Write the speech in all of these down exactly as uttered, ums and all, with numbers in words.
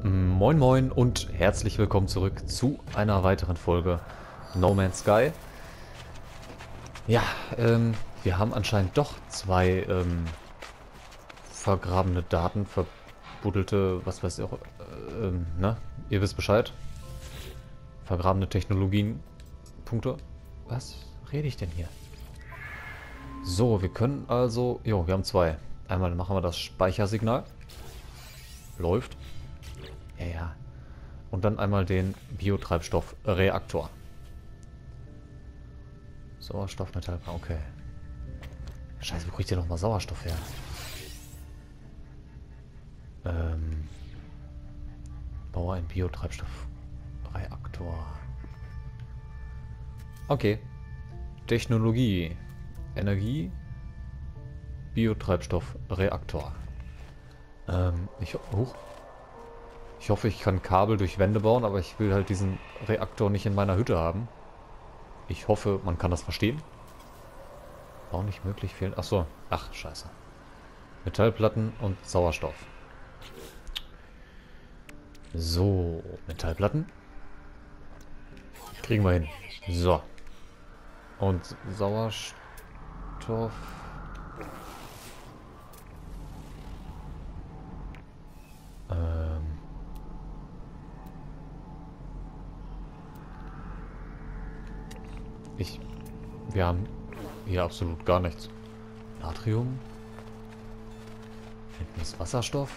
Moin Moin und herzlich willkommen zurück zu einer weiteren Folge No Man's Sky. Ja, ähm, wir haben anscheinend doch zwei ähm, vergrabene Daten, verbuddelte, was weiß ich auch, äh, ähm, ne? Ihr wisst Bescheid. Vergrabene Technologien. Punkte. Was rede ich denn hier? So, wir können also, jo, wir haben zwei. Einmal machen wir das Speichersignal. Läuft. Ja, ja. Und dann einmal den Biotreibstoffreaktor. Sauerstoff, Metall, okay. Scheiße, wo kriegt ihr nochmal Sauerstoff her? Ähm. Baue einen Biotreibstoffreaktor. Okay. Technologie. Energie. Biotreibstoffreaktor. Ähm, ich... Huch. Ich hoffe, ich kann Kabel durch Wände bauen, aber ich will halt diesen Reaktor nicht in meiner Hütte haben. Ich hoffe, man kann das verstehen. Bau nicht möglich, fehlen... Achso. Ach, scheiße. Metallplatten und Sauerstoff. So, Metallplatten. Kriegen wir hin. So. Und Sauerstoff... Ähm... Ich... Wir haben hier absolut gar nichts. Natrium? Hinten ist Wasserstoff.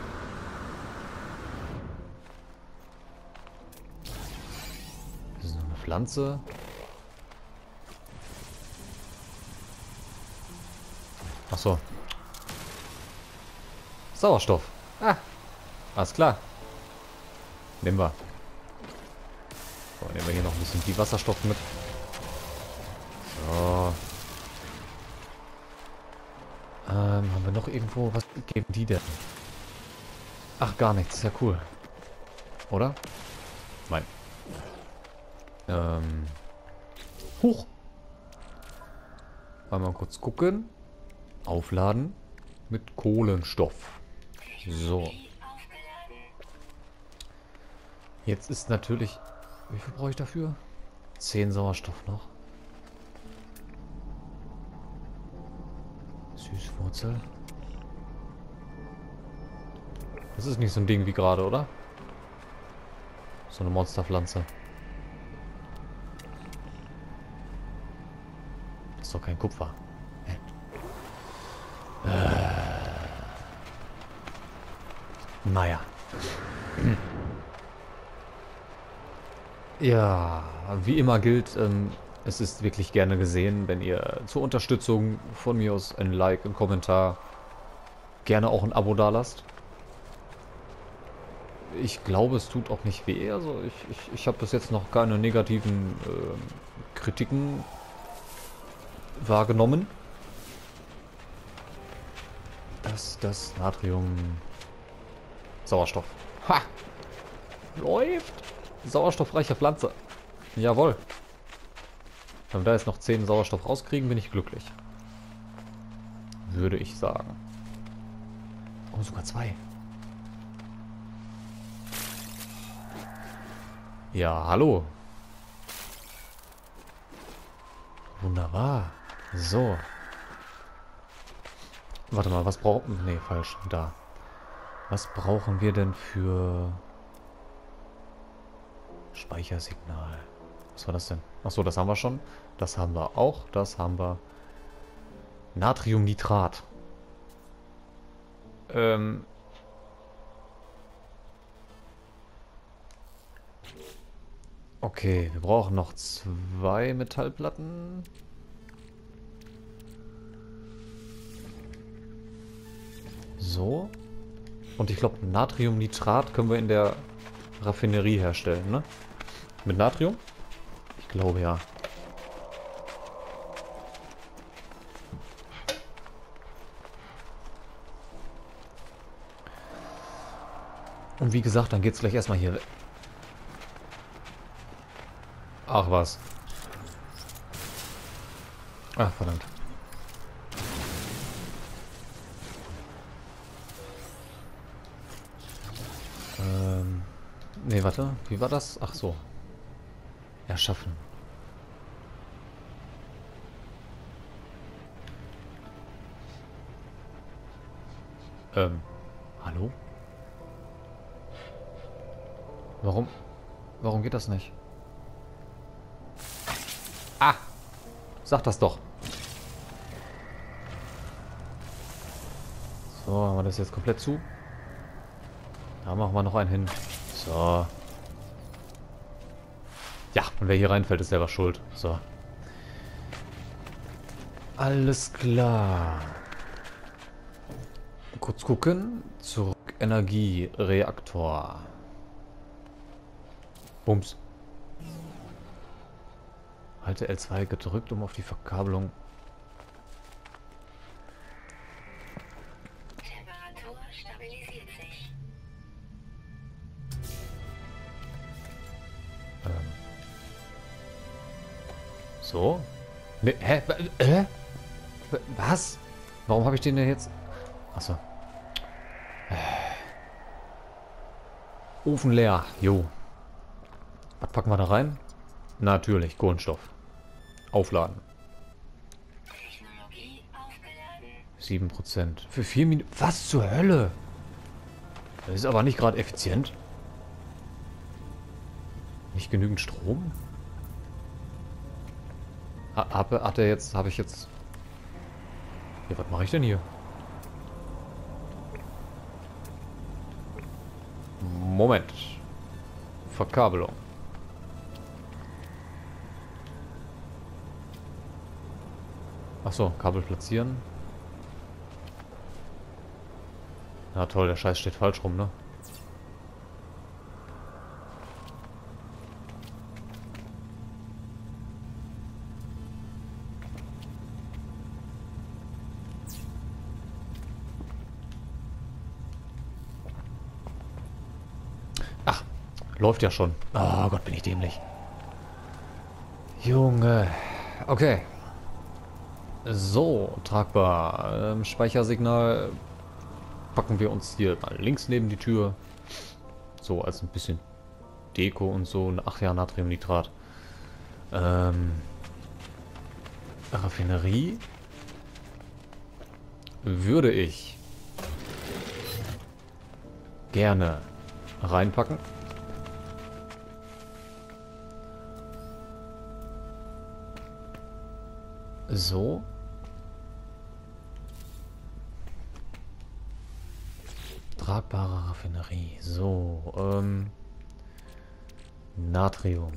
Das ist eine Pflanze. Ach so. Sauerstoff. Ah. Alles klar. Nehmen wir. So, nehmen wir hier noch ein bisschen die Wasserstoff mit. So. Ähm, haben wir noch irgendwo... Was geben die denn? Ach, gar nichts. Ja, cool. Oder? Nein. Ähm. Huch. Einmal kurz gucken. Aufladen. Mit Kohlenstoff. So. Jetzt ist natürlich... Wie viel brauche ich dafür? zehn Sauerstoff noch. Süßwurzel. Das ist nicht so ein Ding wie gerade, oder? So eine Monsterpflanze. Das ist doch kein Kupfer. Hä? Äh. Naja. Ja, wie immer gilt, ähm, es ist wirklich gerne gesehen, wenn ihr zur Unterstützung von mir aus ein Like, ein Kommentar, gerne auch ein Abo dalasst. Ich glaube, es tut auch nicht weh. Also ich, ich, ich habe bis jetzt noch keine negativen äh, Kritiken wahrgenommen. Das, das Natrium... Sauerstoff. Ha! Läuft! Sauerstoffreiche Pflanze. Jawohl. Wenn wir da jetzt noch zehn Sauerstoff rauskriegen, bin ich glücklich. Würde ich sagen. Oh, sogar zwei. Ja, hallo. Wunderbar. So. Warte mal, was brauchen... Nee, falsch. Da. Was brauchen wir denn für... Speichersignal. Was war das denn? Achso, das haben wir schon. Das haben wir auch. Das haben wir. Natriumnitrat. Ähm. Okay, wir brauchen noch zwei Metallplatten. So. Und ich glaube, Natriumnitrat können wir in der Raffinerie herstellen, ne? Mit Natrium? Ich glaube ja. Und wie gesagt, dann geht's gleich erstmal hier. Ach was. Ach verdammt. Ähm Nee, warte. Wie war das? Ach so. Erschaffen. Ähm. Hallo? Warum? Warum geht das nicht? Ah! Sag das doch. So, haben wir das jetzt komplett zu? Da machen wir noch einen hin. So. Ja, und wer hier reinfällt, ist selber schuld. So. Alles klar. Kurz gucken. Zurück. Energiereaktor. Bums. Halte L zwei gedrückt, um auf die Verkabelung. Temperatur stabilisiert sich. Ähm. So? Ne, hä? Hä? Was? Warum habe ich den denn jetzt... Achso. Ofen leer. Jo. Was packen wir da rein? Natürlich, Kohlenstoff. Aufladen. Technologie aufgeladen. sieben Prozent. Für vier Minuten. Was zur Hölle? Das ist aber nicht gerade effizient. Nicht genügend Strom? Ha, hab, hat er jetzt... Habe ich jetzt... Ja, was mache ich denn hier? Moment. Verkabelung. Achso, Kabel platzieren. Na toll, der Scheiß steht falsch rum, ne? Ach, läuft ja schon. Oh Gott, bin ich dämlich. Junge. Okay. So, tragbar. Ähm, Speichersignal packen wir uns hier mal links neben die Tür. So, als ein bisschen Deko und so. Ach ja, Natriumnitrat. Ähm, Raffinerie würde ich gerne reinpacken. So. Tragbare Raffinerie. So, ähm. Natrium.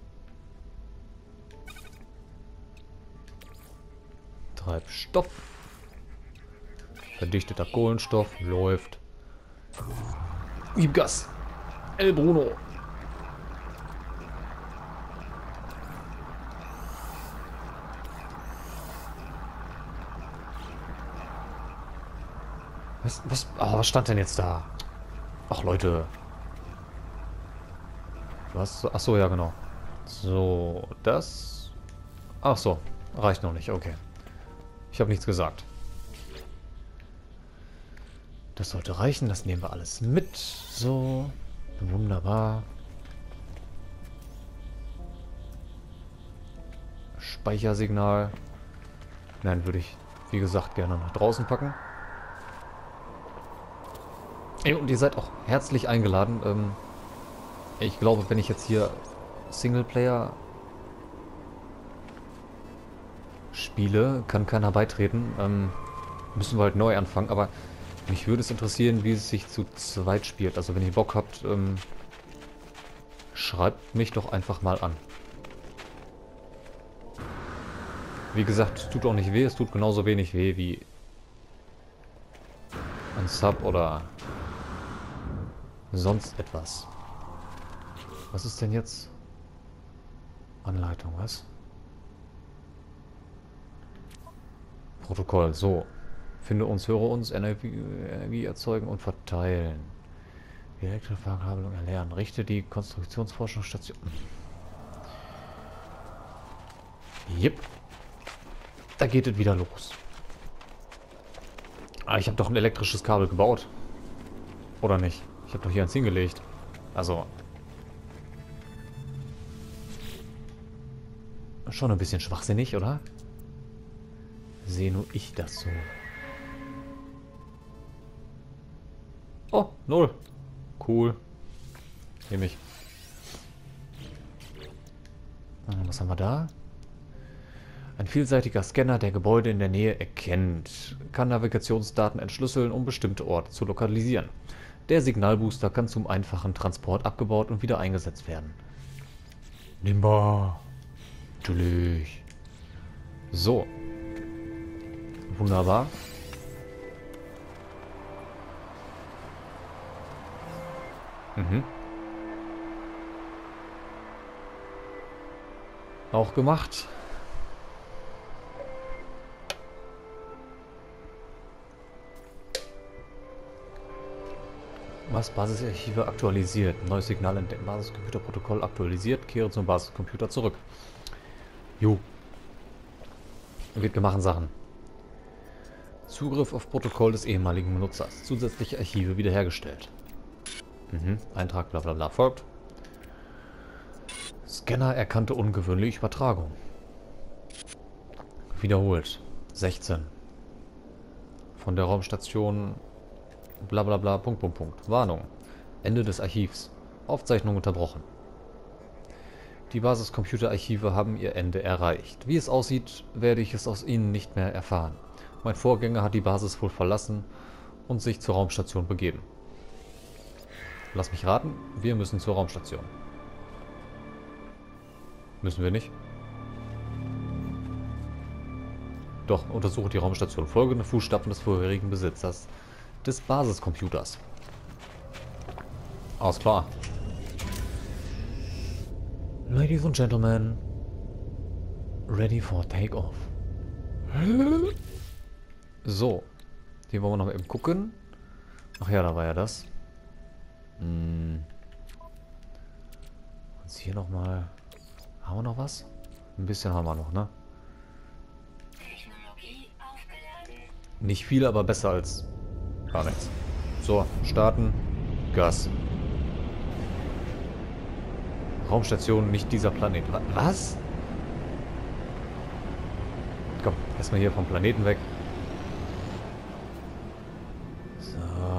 Treibstoff. Verdichteter Kohlenstoff. Läuft. Gib Gas. El Bruno. Was, was, oh, was stand denn jetzt da? Ach, Leute. Was? Ach so, ja, genau. So, das... Ach so, reicht noch nicht, okay. Ich habe nichts gesagt. Das sollte reichen, das nehmen wir alles mit. So, wunderbar. Speichersignal. Nein, würde ich, wie gesagt, gerne nach draußen packen. Ey, und ihr seid auch herzlich eingeladen. Ähm, ich glaube, wenn ich jetzt hier Singleplayer spiele, kann keiner beitreten. Ähm, müssen wir halt neu anfangen, aber mich würde es interessieren, wie es sich zu zweit spielt. Also wenn ihr Bock habt, ähm, schreibt mich doch einfach mal an. Wie gesagt, es tut auch nicht weh, es tut genauso wenig weh wie ein Sub oder sonst etwas. Was ist denn jetzt? Anleitung, was? Protokoll, so. Finde uns, höre uns, Energie, Energie erzeugen und verteilen. Die Elektroverkabelung erlernen. Richte die Konstruktionsforschungsstation. Jep. Da geht es wieder los. Ah, ich habe doch ein elektrisches Kabel gebaut. Oder nicht? Ich habe doch hier eins hingelegt. Also, Schon ein bisschen schwachsinnig, oder? Sehe nur ich das so. Oh, null. Cool. Nehme ich. Was haben wir da? Ein vielseitiger Scanner, der Gebäude in der Nähe erkennt, kann Navigationsdaten entschlüsseln, um bestimmte Orte zu lokalisieren. Der Signalbooster kann zum einfachen Transport abgebaut und wieder eingesetzt werden. Nimmbar. Natürlich. So. Wunderbar. Mhm. Auch gemacht. Was? Basisarchive aktualisiert. Neues Signal entdeckt. Basiscomputerprotokoll aktualisiert. Kehre zum Basiscomputer zurück. Jo. Wird gemacht Sachen. Zugriff auf Protokoll des ehemaligen Benutzers. Zusätzliche Archive wiederhergestellt. Mhm. Eintrag bla bla bla folgt. Scanner erkannte ungewöhnliche Übertragung. Wiederholt. sechzehn. Von der Raumstation bla bla bla Punkt Punkt Punkt. Warnung. Ende des Archivs. Aufzeichnung unterbrochen. Die Basiscomputerarchive haben ihr Ende erreicht. Wie es aussieht, werde ich es aus ihnen nicht mehr erfahren. Mein Vorgänger hat die Basis wohl verlassen und sich zur Raumstation begeben. Lass mich raten, wir müssen zur Raumstation. Müssen wir nicht? Doch, untersuche die Raumstation. Folgende Fußstapfen des vorherigen Besitzers des Basiscomputers. Alles klar. Ladies and Gentlemen, ready for takeoff. So, hier wollen wir noch mal eben gucken. Ach ja, da war ja das. Hm. Jetzt hier noch mal. Haben wir noch was? Ein bisschen haben wir noch, ne? Technologie aufgeladen. Nicht viel, aber besser als gar nichts. So, starten. Gas. Raumstation, nicht dieser Planet. Was? Komm, erstmal hier vom Planeten weg. So.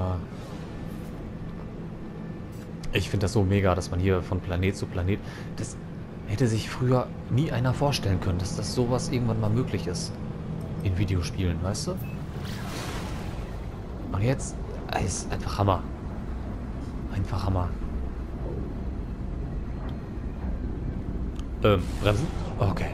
Ich finde das so mega, dass man hier von Planet zu Planet... Das hätte sich früher nie einer vorstellen können, dass das sowas irgendwann mal möglich ist. In Videospielen, weißt du? Und jetzt... Es ist einfach Hammer. Einfach Hammer. Ähm, bremsen? Okay.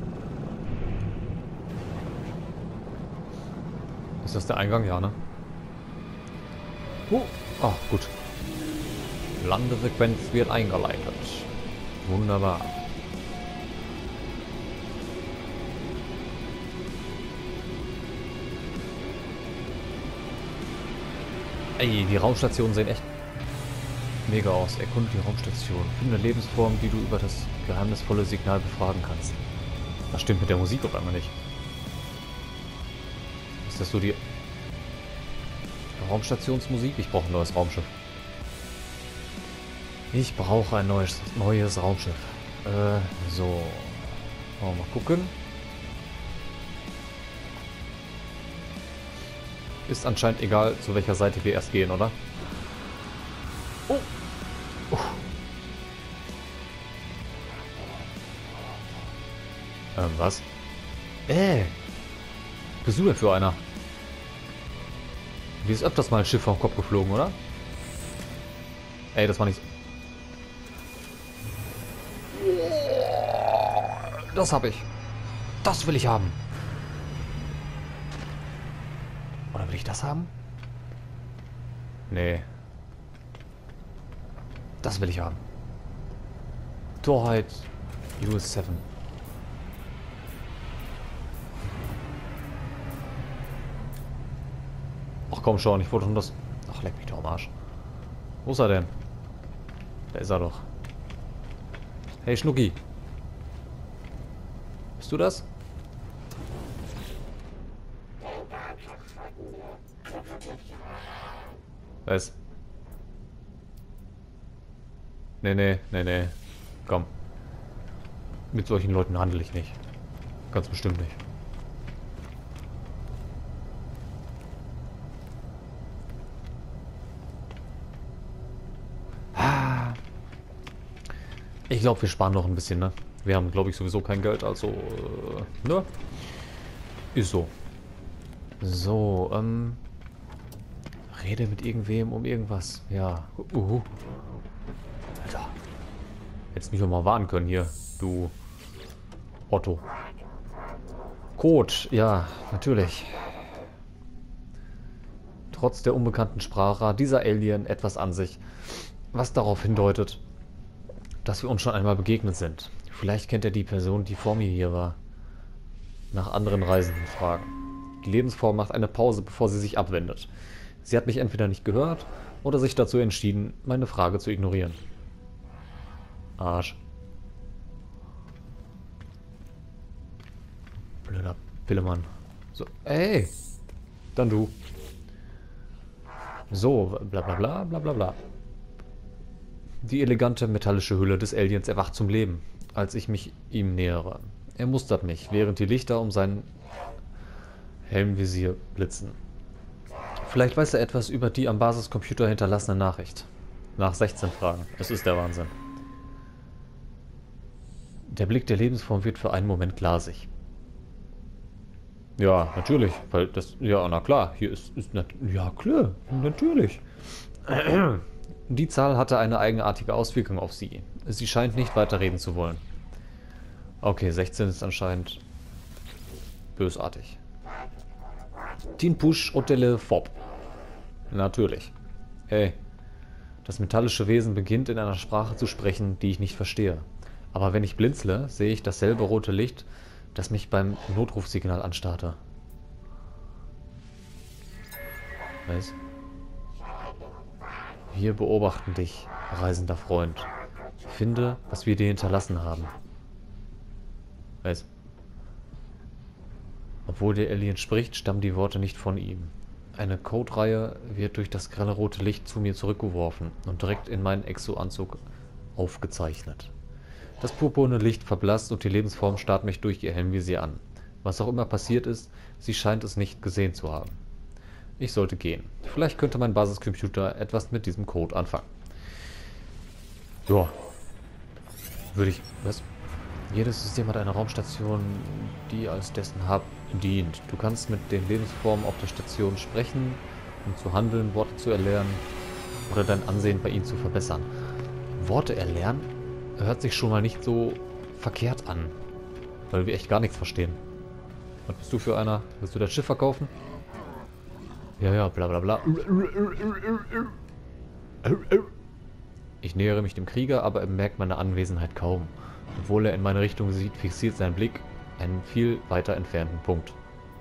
Ist das der Eingang? Ja, ne? Oh, oh gut. Landesequenz wird eingeleitet. Wunderbar. Ey, die Raumstationen sehen echt mega aus. Erkunde die Raumstation. Finde eine Lebensform, die du über das geheimnisvolle Signal befragen kannst. Was stimmt mit der Musik auf einmal nicht? Ist das so die Raumstationsmusik? Ich brauche ein neues Raumschiff. Ich brauche ein neues, neues Raumschiff. Äh, so. Wollen wir mal gucken. Ist anscheinend egal, zu welcher Seite wir erst gehen, oder? Oh! Oh. Ähm, was? Äh! Bist du denn für einer? Wie ist öfters mal ein Schiff vom Kopf geflogen, oder? Ey, das war nicht... Das habe ich. Das will ich haben. Oder will ich das haben? Nee. Das will ich haben. Torheit U S sieben. Ach komm schon, ich wollte schon das... Ach, leck mich doch am Arsch. Wo ist er denn? Da ist er doch. Hey Schnucki. Bist du das? Was? Nee, nee, nee, nee. Komm. Mit solchen Leuten handle ich nicht. Ganz bestimmt nicht. Ich glaube, wir sparen noch ein bisschen, ne? Wir haben, glaube ich, sowieso kein Geld, also, äh, ne? Ist so. So, ähm... Rede mit irgendwem um irgendwas. Ja. Uh. Alter. Hättest mich auch mal warnen können hier, du Otto. Code, ja, natürlich. Trotz der unbekannten Sprache hat dieser Alien etwas an sich, was darauf hindeutet, dass wir uns schon einmal begegnet sind. Vielleicht kennt er die Person, die vor mir hier war. Nach anderen Reisenden fragen. Die Lebensform macht eine Pause, bevor sie sich abwendet. Sie hat mich entweder nicht gehört oder sich dazu entschieden, meine Frage zu ignorieren. Arsch. Blöder Pillemann. So, ey! Dann du. So, bla bla bla bla bla bla. Die elegante metallische Hülle des Aliens erwacht zum Leben, als ich mich ihm nähere. Er mustert mich, während die Lichter um sein Helmvisier blitzen. Vielleicht weiß er etwas über die am Basiscomputer hinterlassene Nachricht. Nach sechzehn Fragen. Es ist der Wahnsinn. Der Blick der Lebensform wird für einen Moment glasig. Ja, natürlich, weil das... Ja, na klar, hier ist... ist nat ja, klar, natürlich. Die Zahl hatte eine eigenartige Auswirkung auf sie. Sie scheint nicht weiterreden zu wollen. Okay, sechzehn ist anscheinend bösartig. Tin Push Otele Fob. Natürlich. Hey, das metallische Wesen beginnt in einer Sprache zu sprechen, die ich nicht verstehe. Aber wenn ich blinzle, sehe ich dasselbe rote Licht, das mich beim Notrufsignal anstarrte. Was? Wir beobachten dich, reisender Freund. Finde, was wir dir hinterlassen haben. Was? Obwohl der Alien spricht, stammen die Worte nicht von ihm. Eine Codereihe wird durch das grelle rote Licht zu mir zurückgeworfen und direkt in meinen Exo-Anzug aufgezeichnet. Das purpurne Licht verblasst und die Lebensform starrt mich durch ihr Helmvisier an. Was auch immer passiert ist, sie scheint es nicht gesehen zu haben. Ich sollte gehen. Vielleicht könnte mein Basiscomputer etwas mit diesem Code anfangen. Ja. Würde ich... Was? Jedes System hat eine Raumstation, die als dessen Hub dient. Du kannst mit den Lebensformen auf der Station sprechen, um zu handeln, Worte zu erlernen oder dein Ansehen bei ihnen zu verbessern. Worte erlernen hört sich schon mal nicht so verkehrt an, weil wir echt gar nichts verstehen. Was bist du für einer? Willst du das Schiff verkaufen? Ja, ja, bla bla bla. Ich nähere mich dem Krieger, aber er merkt meine Anwesenheit kaum. Obwohl er in meine Richtung sieht, fixiert sein Blick einen viel weiter entfernten Punkt.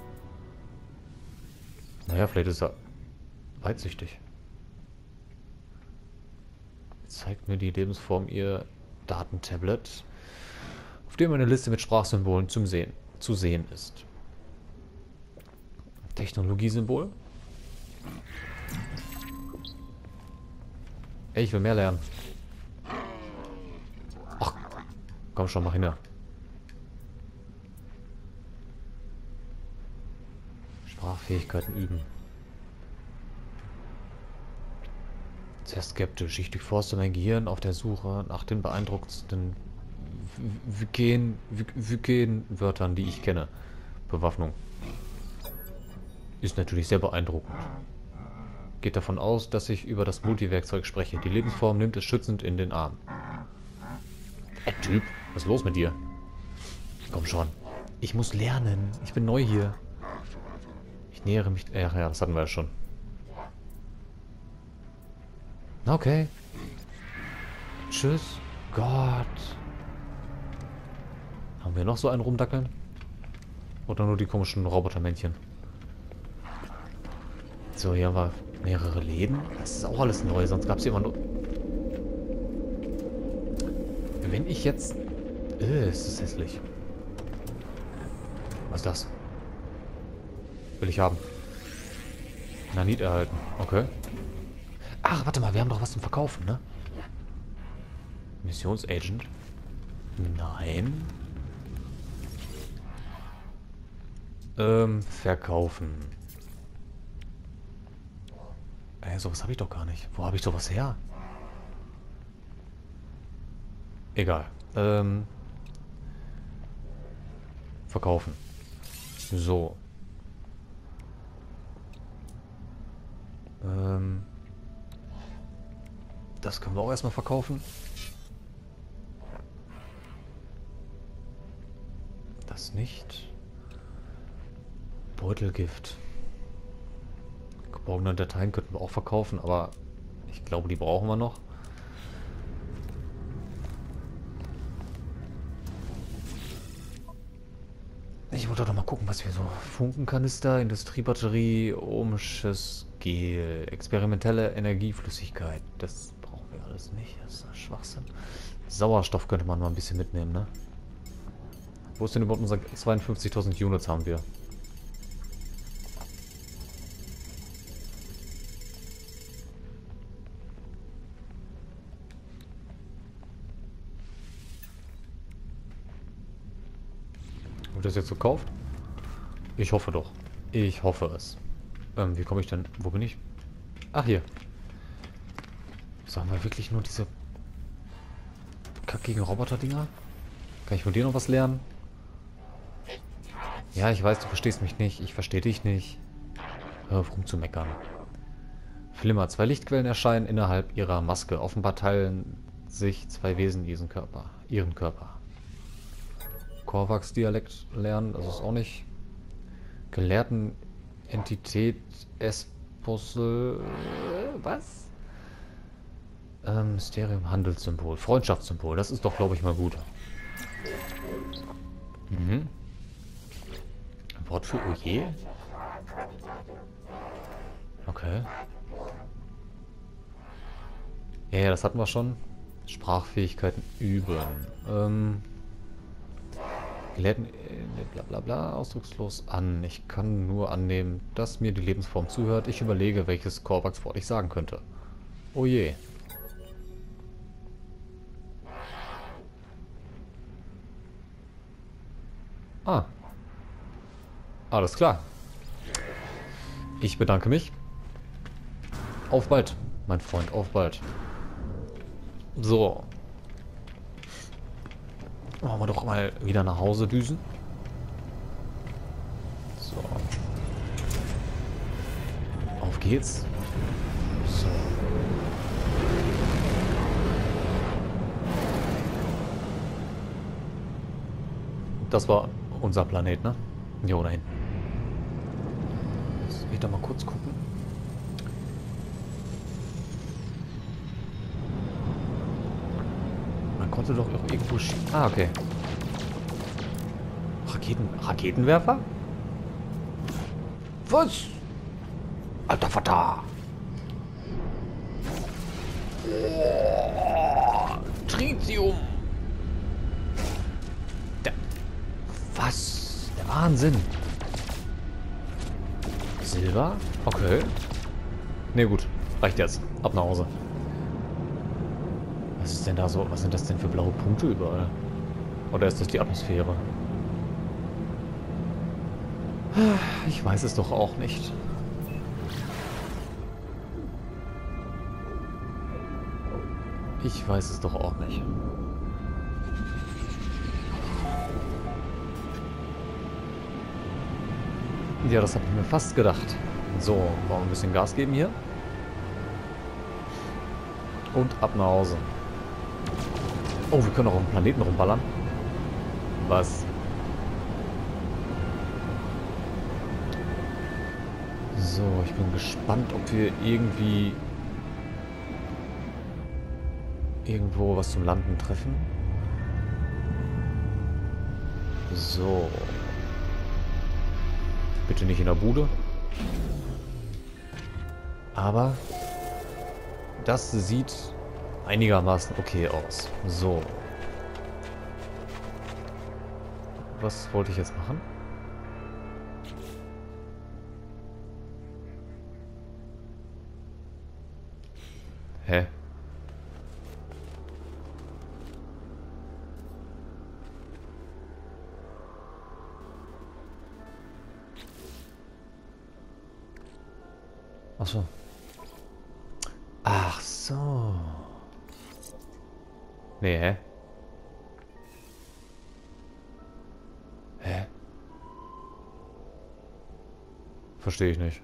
Naja, vielleicht ist er weitsichtig. Zeigt mir die Lebensform ihr Datentablet, auf dem eine Liste mit Sprachsymbolen zum Sehen, zu sehen ist. Technologiesymbol? Ey, ich will mehr lernen. Ach, komm schon, mach hin. Sprachfähigkeiten üben. Sehr skeptisch. Ich durchforste mein Gehirn auf der Suche nach den beeindruckendsten Vyken-Wörtern, die ich kenne. Bewaffnung. Ist natürlich sehr beeindruckend. Geht davon aus, dass ich über das Multiwerkzeug spreche. Die Lebensform nimmt es schützend in den Arm. Ey, Typ, was ist los mit dir? Komm schon. Ich muss lernen. Ich bin neu hier. Ich nähere mich... Ach ja, das hatten wir ja schon. Okay. Tschüss. Gott. Haben wir noch so einen rumdackeln? Oder nur die komischen Robotermännchen? So, hier haben wir mehrere Läden. Das ist auch alles neu, sonst gab es hier immer nur... Wenn ich jetzt... Äh, es ist hässlich. Was ist das? Will ich haben. Nanit erhalten. Okay. Ach, warte mal, wir haben doch was zum Verkaufen, ne? Missionsagent? Nein. Ähm, verkaufen. Ey, sowas habe ich doch gar nicht. Wo habe ich sowas her? Egal. Ähm, verkaufen. So. Ähm, das können wir auch erstmal verkaufen. Das nicht. Beutelgift. Geborgene Dateien könnten wir auch verkaufen, aber ich glaube, die brauchen wir noch. Ich wollte doch mal gucken, was wir so... Funkenkanister, Industriebatterie, ohmisches Gel, experimentelle Energieflüssigkeit. Das brauchen wir alles nicht. Das ist Schwachsinn. Sauerstoff könnte man mal ein bisschen mitnehmen, ne? Wo ist denn überhaupt unser zweiundfünfzigtausend Units haben wir? Wird das jetzt gekauft? Ich hoffe doch. Ich hoffe es. Ähm, wie komme ich denn... Wo bin ich? Ach, hier. Sagen wir wirklich nur diese kackigen Roboter-Dinger? Kann ich von dir noch was lernen? Ja, ich weiß, du verstehst mich nicht. Ich verstehe dich nicht. Hör auf rumzumeckern. Flimmer. Zwei Lichtquellen erscheinen innerhalb ihrer Maske. Offenbar teilen sich zwei Wesen diesen Körper. Ihren Körper. Korvax-Dialekt lernen, das ist auch nicht. Gelehrten Entität Esposel. Was? Ähm, Mysterium, Handelssymbol, Freundschaftssymbol. Das ist doch, glaube ich, mal gut. Mhm. Ein Wort für Oje? Okay. Ja, ja, das hatten wir schon. Sprachfähigkeiten üben. Ähm. Gelehrten, äh, bla bla bla, ausdruckslos an. Ich kann nur annehmen, dass mir die Lebensform zuhört. Ich überlege, welches Korvax-Wort ich sagen könnte. Oh je. Ah. Alles klar. Ich bedanke mich. Auf bald, mein Freund, auf bald. So. Machen wir doch mal wieder nach Hause düsen. So. Auf geht's. So. Das war unser Planet, ne? Jo, da hinten. Lass mich da mal kurz gucken. Man konnte doch auch irgendwo schießen. Ah, okay. Raketen... Raketenwerfer? Was? Alter Vater! Oh, Tritium! Der, was? Der Wahnsinn! Silber? Okay. Ne, gut. Reicht jetzt. Ab nach Hause. Was ist denn da so? Was sind das denn für blaue Punkte überall? Oder ist das die Atmosphäre? Ich weiß es doch auch nicht. Ich weiß es doch auch nicht. Ja, das habe ich mir fast gedacht. So, wollen wir ein bisschen Gas geben hier. Und ab nach Hause. Oh, wir können auch auf dem Planeten rumballern. Was? So, ich bin gespannt, ob wir irgendwie irgendwo was zum Landen treffen. So. Bitte nicht in der Bude. Aber das sieht einigermaßen okay aus. So. Was wollte ich jetzt machen? Hä? Ach so. Ach so. Nee, hä? Hä? Verstehe ich nicht.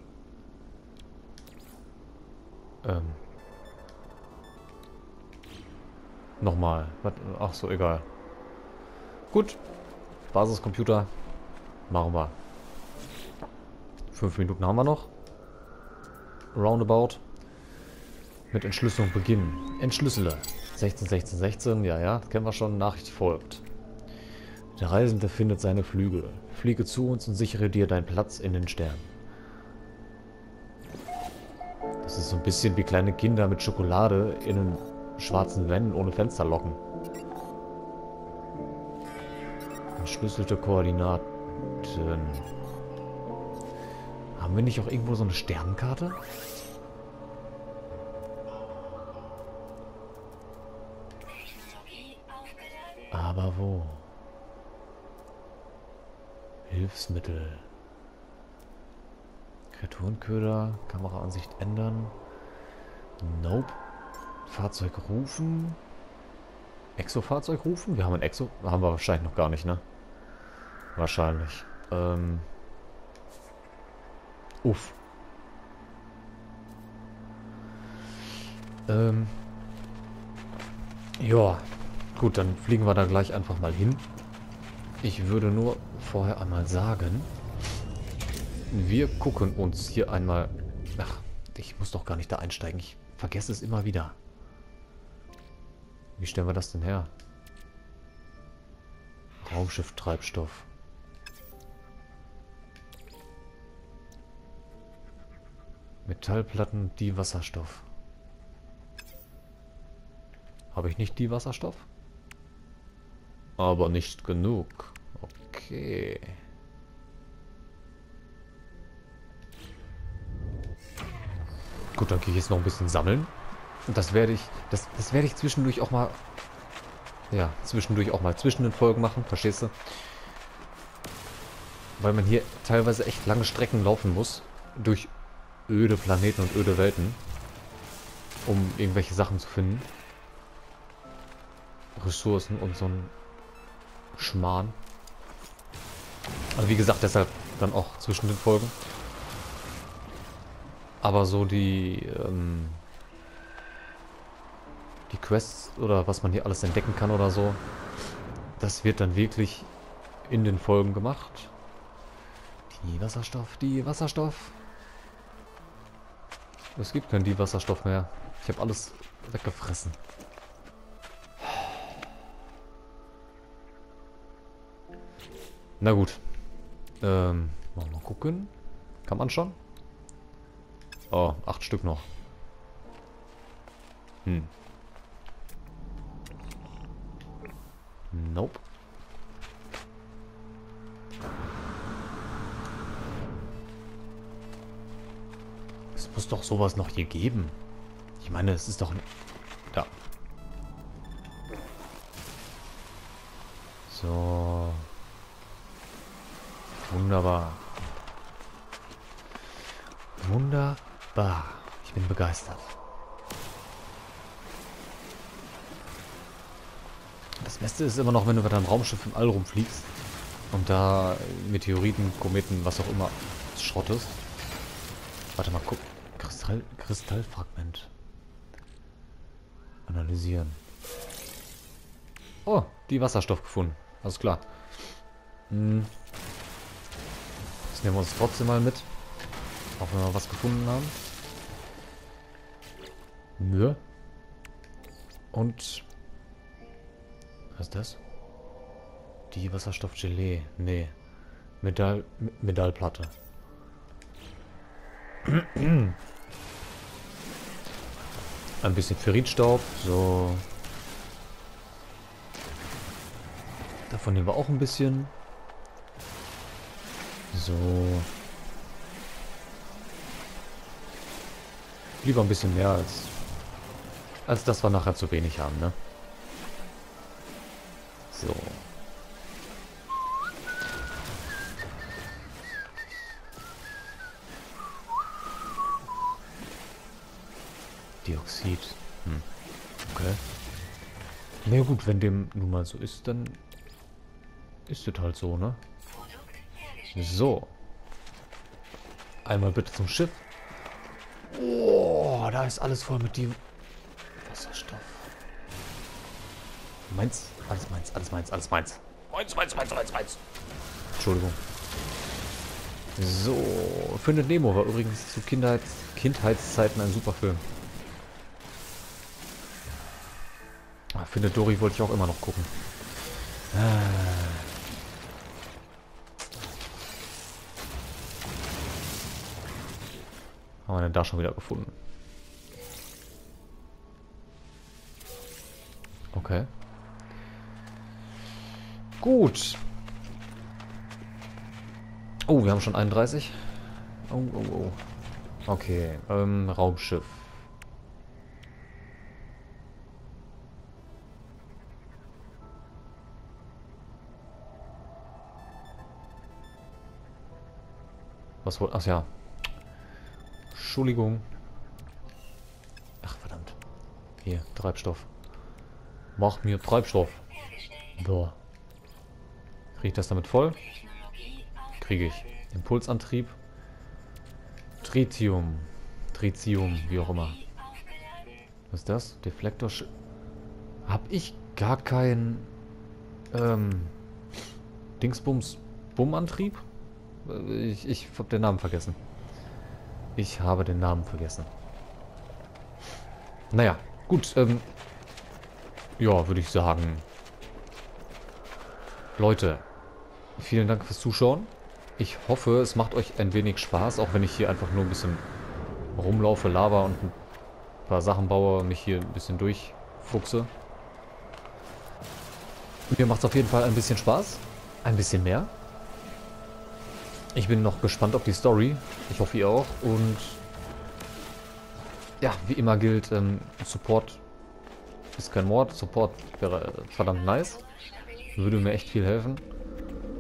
Ähm. Nochmal. Was? Ach so, egal. Gut. Basiscomputer. Machen wir. Fünf Minuten haben wir noch. Roundabout. Mit Entschlüsselung beginnen. Entschlüssele. sechzehn, sechzehn, sechzehn. Ja, ja. Kennen wir schon. Nachricht folgt. Der Reisende findet seine Flügel. Fliege zu uns und sichere dir deinen Platz in den Sternen. Das ist so ein bisschen wie kleine Kinder mit Schokolade in einen schwarzen Wänden ohne Fenster locken. Entschlüsselte Koordinaten. Haben wir nicht auch irgendwo so eine Sternenkarte? Technologie aufgeladen. Aber wo? Hilfsmittel. Kreaturenköder. Kameraansicht ändern. Nope. Fahrzeug rufen. Exo-Fahrzeug rufen? Wir haben ein Exo. Haben wir wahrscheinlich noch gar nicht, ne? Wahrscheinlich. Ähm. Uff. Ähm. Ja. Gut, dann fliegen wir da gleich einfach mal hin. Ich würde nur vorher einmal sagen, wir gucken uns hier einmal... Ach, ich muss doch gar nicht da einsteigen. Ich vergesse es immer wieder. Wie stellen wir das denn her? Raumschiff-Treibstoff. Metallplatten, die Wasserstoff. Habe ich nicht die Wasserstoff? Aber nicht genug. Okay. Gut, dann gehe ich jetzt noch ein bisschen sammeln. Und das werde ich, das, das werde ich zwischendurch auch mal, ja, zwischendurch auch mal zwischen den Folgen machen, verstehst du? Weil man hier teilweise echt lange Strecken laufen muss, durch öde Planeten und öde Welten, um irgendwelche Sachen zu finden. Ressourcen und so ein Schmarrn. Also wie gesagt, deshalb dann auch zwischen den Folgen. Aber so die, ähm, die Quests oder was man hier alles entdecken kann oder so, das wird dann wirklich in den Folgen gemacht. Die Wasserstoff, die Wasserstoff. Es gibt keinen die Wasserstoff mehr. Ich habe alles weggefressen. Na gut. Ähm, mal gucken. Kann man schon? Oh, acht Stück noch. Hm. Nope. Es muss doch sowas noch hier geben. Ich meine, es ist doch... Da. So. Wunderbar. Wunderbar. Ich bin begeistert. Das Beste ist immer noch, wenn du mit deinem Raumschiff im All rumfliegst und da Meteoriten, Kometen, was auch immer schrottest. Warte mal, guck. Kristall, Kristallfragment. Analysieren. Oh, die Wasserstoff gefunden. Alles klar. Hm. Das nehmen wir uns trotzdem mal mit. Auch wenn wir was gefunden haben. Nö. Und... Was ist das? Die Wasserstoffgelee. Nee. Metall... Metallplatte. Ein bisschen Ferritstaub. So. Davon nehmen wir auch ein bisschen. So. Lieber ein bisschen mehr als... als dass wir nachher zu wenig haben, ne? So. Dioxid. Hm. Okay. Na ja, gut, wenn dem nun mal so ist, dann ist das halt so, ne? So. Einmal bitte zum Schiff. Oh, da ist alles voll mit dem Wasserstoff. Meins, alles meins, alles meins, alles meins. Meins, meins, meins, meins, meins. Entschuldigung. So, Findet Nemo war übrigens zu Kindheits Kindheitszeiten ein super Film. Ah, Findet Dory wollte ich auch immer noch gucken. Ah. Haben wir denn da schon wieder gefunden? Okay. Gut. Oh, wir haben schon einunddreißig. Oh, oh, oh. Okay, ähm, Raumschiff. Was wohl? Ach ja. Entschuldigung. Ach, verdammt. Hier, Treibstoff. Mach mir Treibstoff. Boah. Kriege ich das damit voll? Kriege ich. Impulsantrieb. Tritium. Tritium, wie auch immer. Was ist das? Deflektor. Hab ich gar keinen ähm, Dingsbums Bummantrieb? Ich, ich hab den Namen vergessen. Ich habe den Namen vergessen. Naja, gut. Ähm, ja, würde ich sagen. Leute, vielen Dank fürs Zuschauen. Ich hoffe, es macht euch ein wenig Spaß, auch wenn ich hier einfach nur ein bisschen rumlaufe, laber und ein paar Sachen baue, mich hier ein bisschen durchfuchse. Mir macht es auf jeden Fall ein bisschen Spaß. Ein bisschen mehr. Ich bin noch gespannt auf die Story. Ich hoffe, ihr auch. Und ja, wie immer gilt, ähm, Support ist kein Mord. Support wäre äh, verdammt nice. Würde mir echt viel helfen.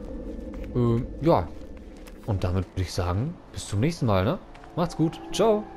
Ähm, ja. Und damit würde ich sagen, bis zum nächsten Mal, ne? Macht's gut. Ciao.